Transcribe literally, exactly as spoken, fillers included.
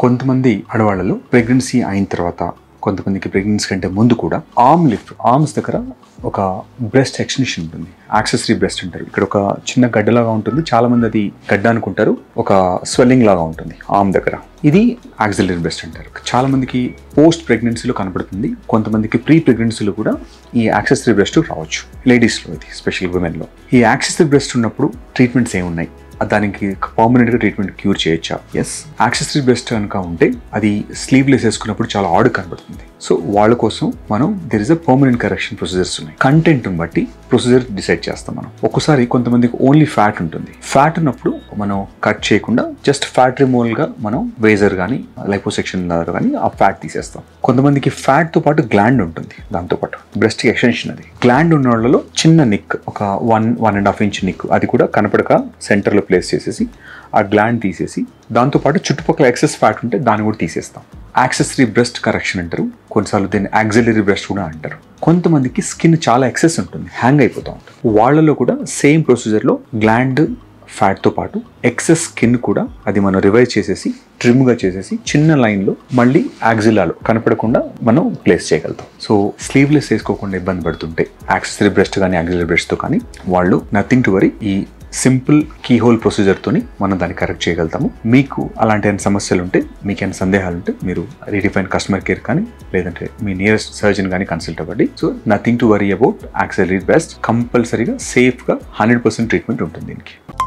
కొంతమంది ఆడవాళ్ళలో ప్రెగ్నెన్సీ అయిన తర్వాత, కొంతమందికి ప్రెగ్నెన్సీ కంటే ముందు కూడా ఆర్మ్ లిఫ్ట్, ఆర్మ్స్ దగ్గర ఒక బ్రెస్ట్ ఎక్స్టెన్షన్ ఉంటుంది, యాక్సెసరీ బ్రెస్ట్ అంటారు. ఇక్కడ ఒక చిన్న గడ్డలాగా ఉంటుంది, చాలా మంది అది గడ్డ అనుకుంటారు, ఒక స్వెల్లింగ్ లాగా ఉంటుంది ఆర్మ్ దగ్గర. ఇది యాక్సిలరీ బ్రెస్ట్ అంటారు. చాలా మందికి పోస్ట్ ప్రెగ్నెన్సీలో కనపడుతుంది, కొంతమందికి ప్రీ ప్రెగ్నెన్సీలో కూడా ఈ యాక్సెసరీ బ్రెస్ట్ రావచ్చు, లేడీస్లో ఇది, స్పెషల్ ఉమెన్లో. ఈ యాక్సెసరీ బ్రెస్ట్ ఉన్నప్పుడు ట్రీట్మెంట్స్ ఏమున్నాయి, దానికి పర్మనెంట్గా ట్రీట్మెంట్ క్యూర్ చేయొచ్చా? ఎస్. యాక్సెసరీ బ్రెస్ట్ కనుక ఉంటే అది స్లీవ్లెస్ వేసుకున్నప్పుడు చాలా ఆడ్ కనబడుతుంది. సో వాళ్ళ కోసం మనం there is a permanent correction procedures ఉన్నాయి. కంటెంట్ బట్టి ప్రొసీజర్ డిసైడ్ చేస్తాం మనం. ఒక్కసారి కొంతమందికి ఓన్లీ ఫ్యాట్ ఉంటుంది, ఫ్యాట్ ఉన్నప్పుడు మనం కట్ చేయకుండా జస్ట్ ఫ్యాట్ రిమూవల్ గా మనం వేజర్ కానీ లైపోసెక్షన్ ద్వారా కానీ ఆ ఫ్యాట్ తీసేస్తాం. కొంతమందికి ఫ్యాట్ తో పాటు గ్లాండ్ ఉంటుంది, దాంతో పాటు బ్రెస్ట్ ఎక్స్టెన్షన్. అది గ్లాండ్ ఉన్న వాళ్ళలో చిన్న నిక్, ఒక one one and half inch nick, అది కూడా కనపడక సెంటర్ లో ప్లేస్ చేసేసి ఆ గ్లాండ్ తీసేసి దాంతోపాటు చుట్టుపక్కల ఎక్సెస్ ఫ్యాట్ ఉంటే దాన్ని కూడా తీసేస్తాం. యాక్సెసరీ బ్రెస్ట్ కరెక్షన్ అంటారు, కొన్నిసార్లు దీన్ని యాక్సిలరీ బ్రెస్ట్ కూడా అంటారు. కొంతమందికి స్కిన్ చాలా ఎక్సెస్ ఉంటుంది, హ్యాంగ్ అయిపోతూ ఉంటుంది, వాళ్ళలో కూడా సేమ్ ప్రొసీజర్లో గ్లాండ్ ఫ్యాట్తో పాటు ఎక్సెస్ స్కిన్ కూడా అది మనం రివైజ్ చేసేసి ట్రిమ్గా చేసేసి చిన్న లైన్లో మళ్ళీ యాక్సిలాలో కనపడకుండా మనం ప్లేస్ చేయగలుగుతాం. సో స్లీవ్లెస్ వేసుకోకుండా ఇబ్బంది పడుతుంటే యాక్సెసరీ బ్రెస్ట్ కానీ యాక్సిలరీ బ్రెస్ట్తో కానీ వాళ్ళు నథింగ్ టు వరీ, ఈ సింపుల్ కీ హోల్ ప్రొసీజర్తోని మనం దాన్ని కరెక్ట్ చేయగలుగుతాము. మీకు అలాంటి ఏమైనా సమస్యలు ఉంటే, మీకు ఏమైనా సందేహాలు ఉంటే మీరు రీడిఫైన్ కస్టమర్ కేర్ కానీ లేదంటే మీ నియరెస్ట్ సర్జన్ కానీ కన్సల్ట్ అవ్వండి. So nothing to worry about axillary breast. కంపల్సరీగా సేఫ్గా హండ్రెడ్ పర్సెంట్ ట్రీట్మెంట్ ఉంటుంది దీనికి.